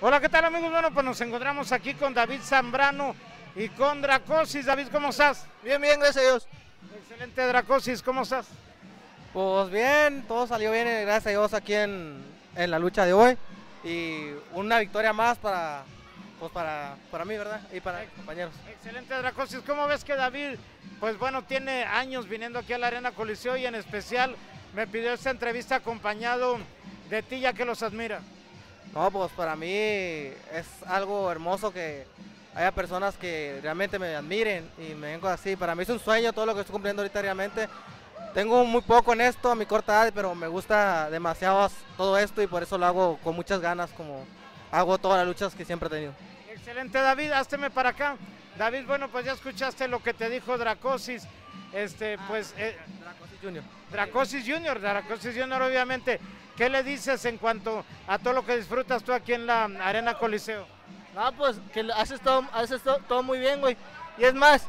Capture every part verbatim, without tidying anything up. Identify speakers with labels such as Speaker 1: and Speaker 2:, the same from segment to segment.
Speaker 1: Hola, ¿qué tal, amigos? Bueno, pues nos encontramos aquí con David Zambrano y con Dracosis. David, ¿cómo estás?
Speaker 2: Bien, bien, gracias a Dios.
Speaker 1: Excelente, Dracosis, ¿cómo estás?
Speaker 2: Pues bien, todo salió bien, gracias a Dios aquí en, en la lucha de hoy. Y una victoria más para, pues para, para mí, ¿verdad? Y para mis compañeros.
Speaker 1: Excelente, Dracosis. ¿Cómo ves que David, pues bueno, tiene años viniendo aquí a la Arena Coliseo y en especial me pidió esta entrevista acompañado de ti, ya que los admira?
Speaker 2: No, pues para mí es algo hermoso que haya personas que realmente me admiren y me vengo así. Para mí es un sueño todo lo que estoy cumpliendo ahorita realmente. Tengo muy poco en esto a mi corta edad, pero me gusta demasiado todo esto y por eso lo hago con muchas ganas, como hago todas las luchas que siempre he tenido.
Speaker 1: Excelente, David, házteme para acá. David, bueno, pues ya escuchaste lo que te dijo Dracosis. Este, ah, pues... Eh,
Speaker 2: Dracosis Junior
Speaker 1: Dracosis Junior, Dracosis Junior, obviamente. ¿Qué le dices en cuanto a todo lo que disfrutas tú aquí en la Arena Coliseo?
Speaker 3: No, pues que haces todo, haces todo, todo muy bien, güey. Y es más,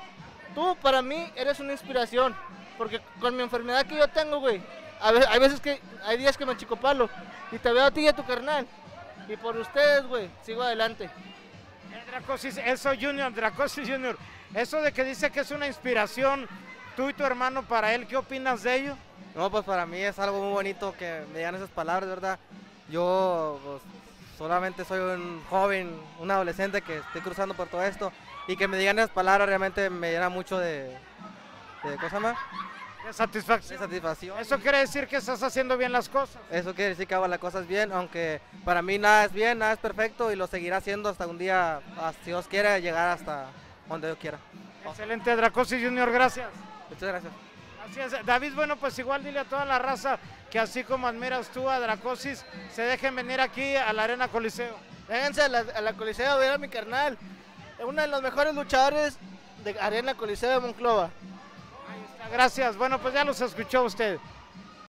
Speaker 3: tú para mí eres una inspiración. Porque con mi enfermedad que yo tengo, güey, a ver, hay veces que, hay días que me achicopalo. Y te veo a ti y a tu carnal. Y por ustedes, güey, sigo adelante.
Speaker 1: Eh, Dracosis, eso Junior, Dracosis Junior. Eso de que dice que es una inspiración, tú y tu hermano para él, ¿qué opinas de ello?
Speaker 2: No, pues para mí es algo muy bonito que me digan esas palabras, ¿verdad? Yo pues, solamente soy un joven, un adolescente que estoy cruzando por todo esto y que me digan esas palabras realmente me llena mucho de, de ¿cómo se llama?
Speaker 1: De satisfacción.
Speaker 2: De satisfacción.
Speaker 1: Eso quiere decir que estás haciendo bien las cosas.
Speaker 2: Eso quiere decir que hago las cosas bien, aunque para mí nada es bien, nada es perfecto y lo seguiré haciendo hasta un día, si Dios quiere, llegar hasta donde yo quiera.
Speaker 1: Excelente, Dracosis Junior, gracias.
Speaker 2: Muchas gracias.
Speaker 1: Así es, David, bueno, pues igual dile a toda la raza que así como admiras tú a Dracosis, se dejen venir aquí a la Arena Coliseo.
Speaker 3: Vénganse a la, a la Coliseo a ver a mi carnal, uno de los mejores luchadores de Arena Coliseo de Monclova.
Speaker 1: Ahí está, gracias, bueno, pues ya los escuchó usted.